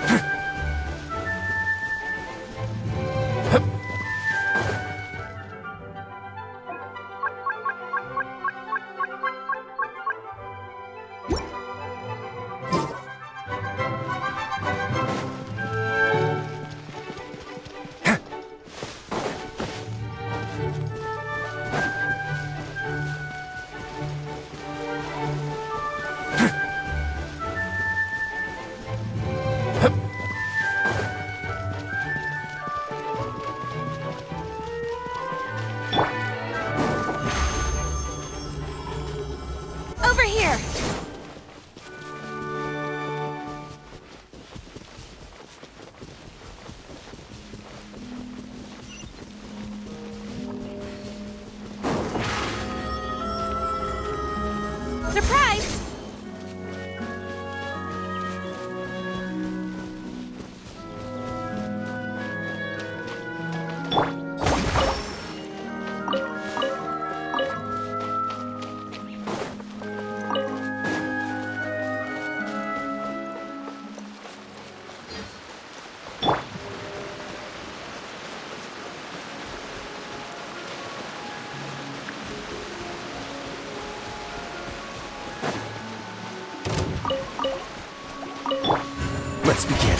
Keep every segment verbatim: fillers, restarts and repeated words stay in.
Over here! Surprise! Let's begin.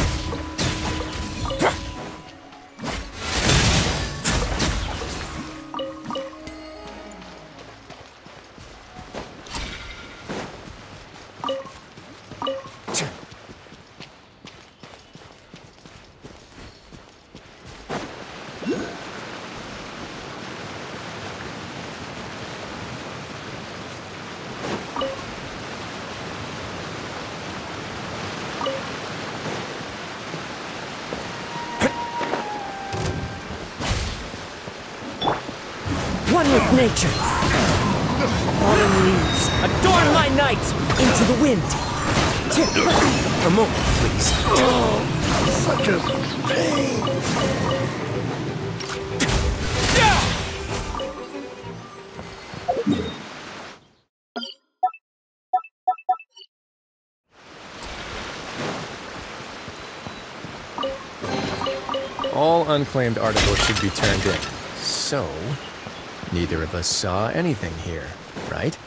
One with nature. Fallen leaves, adorn my night into the wind. A moment, please. Oh, such a pain. All unclaimed articles should be turned in. So, neither of us saw anything here, right?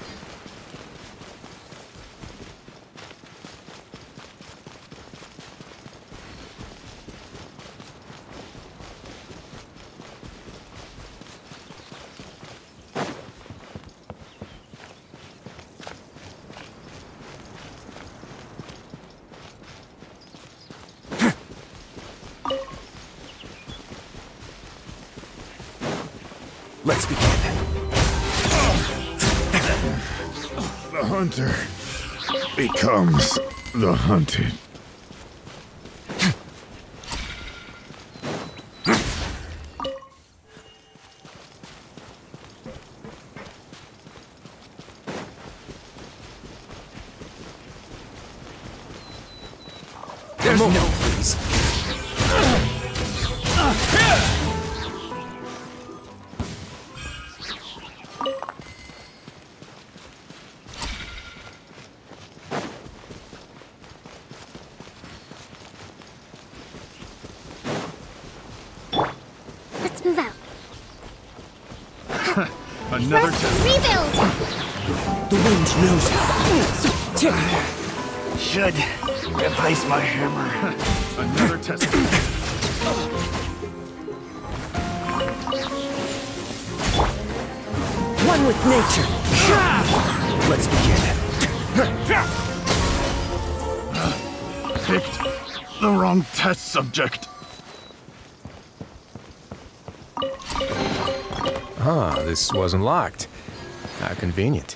Let's begin. The hunter becomes the hunted. There's no please. Let's move out. Another Rest, test. rebuild! The wind knows how. Should replace my hammer. Another test. One with nature. Let's begin. Picked the wrong test subject. Ah, this wasn't locked. How convenient.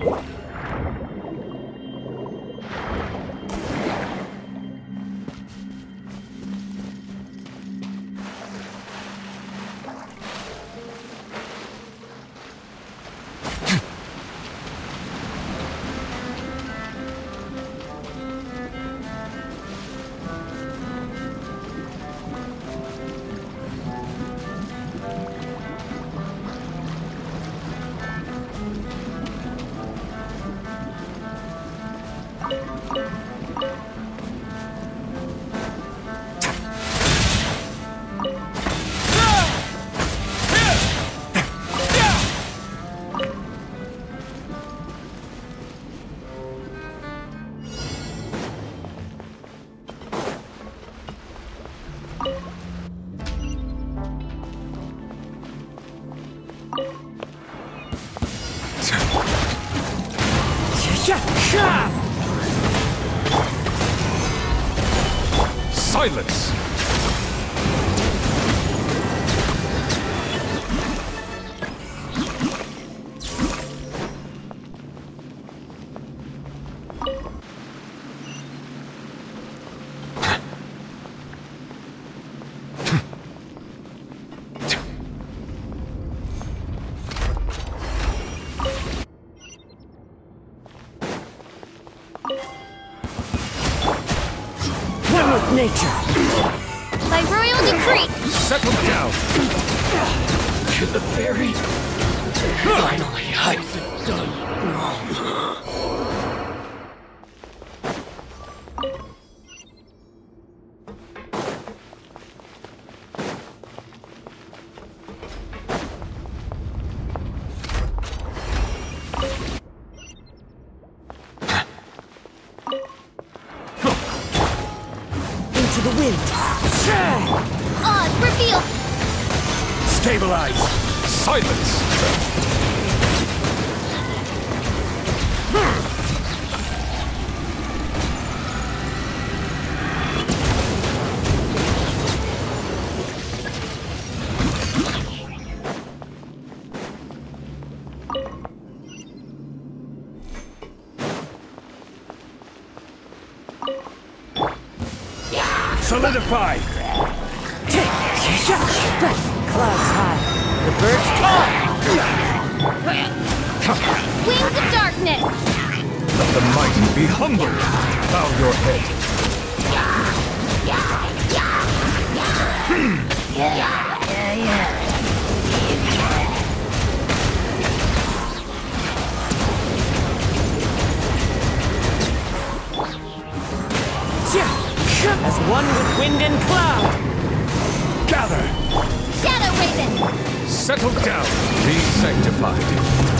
Silence! One with nature. By royal decree. Settle down! To the fairy. Finally, I was it done. Into the wind. Oz, reveal. Stabilize! Silence! Solidify! Clouds high. The birds call. Wings of darkness. Let the mighty be humbled! Bow your head! As one with wind and cloud. Gather! Shadow Raven. Settle down! Be sanctified!